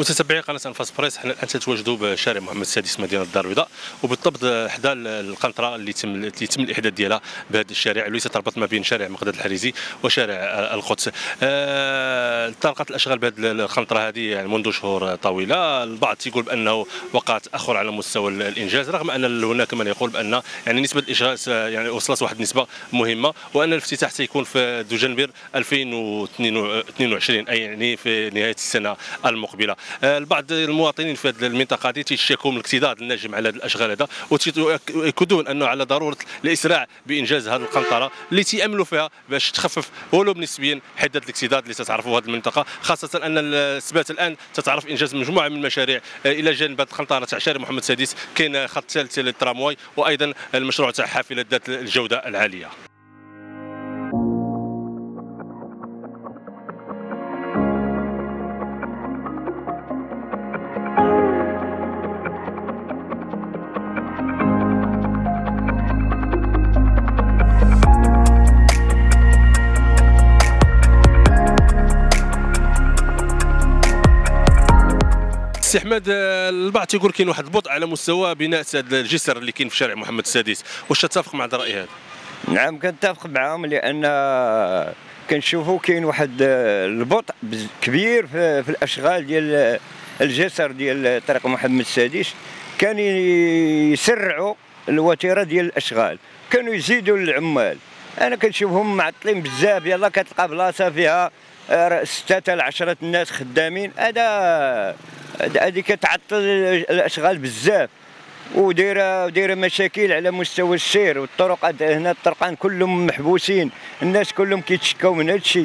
متتبعي قناه انفاس بريس، حنا الان تتواجدوا بشارع محمد السادس مدينه الدار البيضاء، وبالضبط حدا القنطره اللي تم الاحداث ديالها بهذا الشارع اللي تربط ما بين شارع مقداد الحريزي وشارع القدس. طرقت الاشغال بهذه القنطره هذه يعني منذ شهور طويله. البعض تيقول بانه وقع تاخر على مستوى الانجاز، رغم ان هناك من يقول بان يعني نسبه الاشغال يعني وصلت واحد النسبه مهمه، وان الافتتاح سيكون في دجنبر 2022 اي يعني في نهايه السنه المقبله. البعض المواطنين في هذه المنطقه هذه تيشكوا من الاكتظاظ الناجم على هذه الاشغال هذا، ويؤكدون انه على ضروره الاسراع بانجاز هذه القنطره اللي تياملوا فيها باش تخفف ولو نسبيا حده الاكتظاظ اللي تتعرفوا هذه المنطقه، خاصه ان السبات الان تتعرف انجاز مجموعه من المشاريع الى جانب هذه القنطره تاع شارع محمد السادس. كاين خط ثالث للترامواي، وايضا المشروع تاع حافله ذات الجوده العاليه. سي احمد، البعض تيقول كاين واحد البطء على مستوى بناء هذا الجسر اللي كاين في شارع محمد السادس، واش تتفق مع هذا الراي هذا؟ نعم كنتفق معهم، لان كنشوفوا كاين واحد البطء كبير في الاشغال ديال الجسر ديال طريق محمد السادس. كان يسرعوا الوتيره ديال الاشغال، كانوا يزيدوا للعمال. انا كنشوفهم معطلين بزاف، يلاه كتلقى بلاصه فيها 6 ل 10 الناس خدامين، هذه كتعطل الاشغال بزاف، ودايره مشاكل على مستوى السير. والطرق هنا الطرقان كلهم محبوسين، الناس كلهم كيتشكاو من هذا الشيء،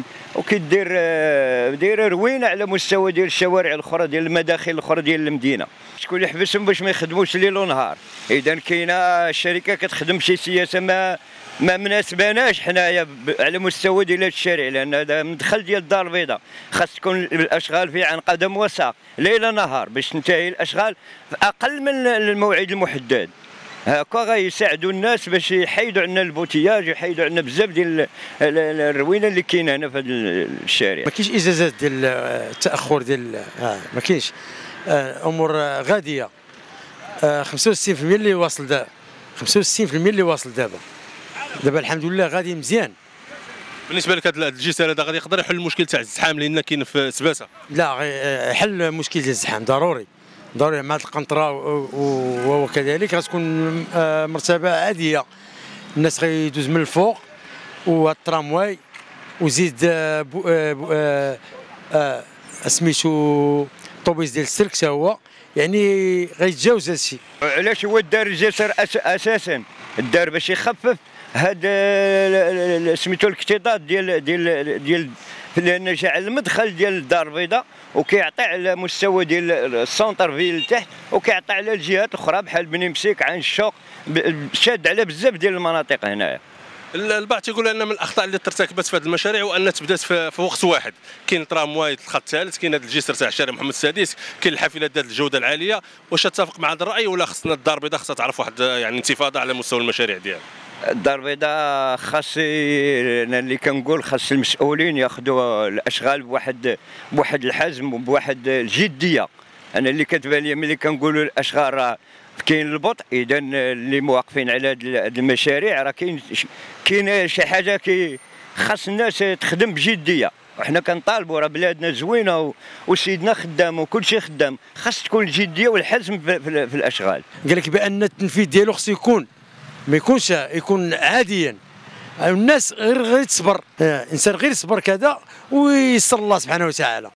دايره روينه على مستوى ديال الشوارع الاخرى ديال المداخل الاخرى ديال المدينه. شكون اللي يحبسهم باش ما يخدموش ليل ونهار؟ اذا كاينه الشركه كتخدم شي سياسه ما مناسباناش حنايا على مستوى ديال هذا الشارع، لان هذا مدخل ديال الدار البيضاء، خاص تكون الاشغال فيه عن قدم وساق ليل نهار باش تنتهي الاشغال في اقل من الموعد المحدد. هكا غيساعدوا الناس باش يحيدوا عنا البوتياج، يحيدوا عنا بزاف ديال الروينه اللي كاينه هنا في هذا الشارع. ما كاينش ازازات ديال التاخر ديال ما كاينش امور غاديه. 65% اللي واصل دابا، 65% اللي واصل دابا الحمد لله غادي مزيان. بالنسبه لك هذا الجسر هذا غادي يقدر يحل المشكل تاع الزحام اللي كاين في سباسه؟ لا، حل مشكل ديال الزحام ضروري مع هذه القنطره، وكذلك غتكون مرتبه عاديه، الناس غيدوز من الفوق، والترامواي وزيد سميتو طوبيس ديال السلك حتى هو، يعني غيتجاوز هذا الشيء. علاش هو دار الجسر اساسا؟ الدار باش يخفف هذا سميتو الاكتظاظ ديال لان جا على المدخل ديال الدار البيضاء، وكيعطي على مستوى ديال السونتر فيل لتحت، وكيعطي على الجهات الاخرى بحال بني مسيك، عين الشوق، شاد على بزاف ديال المناطق هنايا. البعض تيقول ان من الاخطاء اللي ترتكبت في هذه المشاريع وان تبدات في وقت واحد. كاين ترامواي الخط الثالث، كاين هذا الجسر تاع شارع محمد السادس، كاين الحافله ذات الجوده العاليه. واش تتفق مع هذا الراي، ولا خصنا الدار البيضاء خصها تعرف واحد يعني انتفاضه على مستوى المشاريع ديالها؟ الدار البيضاء خاص، انا اللي كنقول خاص المسؤولين ياخذوا الاشغال بواحد الحزم وبواحد الجديه. انا اللي كتبان لي ملي كنقولوا الاشغال راه كاين البطء، اذا اللي موقفين على هذه المشاريع راه كاين شي حاجه خاص الناس تخدم بجديه. وحنا كنطالبوا، راه بلادنا زوينه وسيدنا خدام وكل شيء خدام، خاص تكون الجديه والحزم في الاشغال. قال لك بان التنفيذ ديالو خصو يكون ما يكونش يكون عاديا، الناس غير تصبر، الانسان غير يصبر كذا ويسر الله سبحانه وتعالى.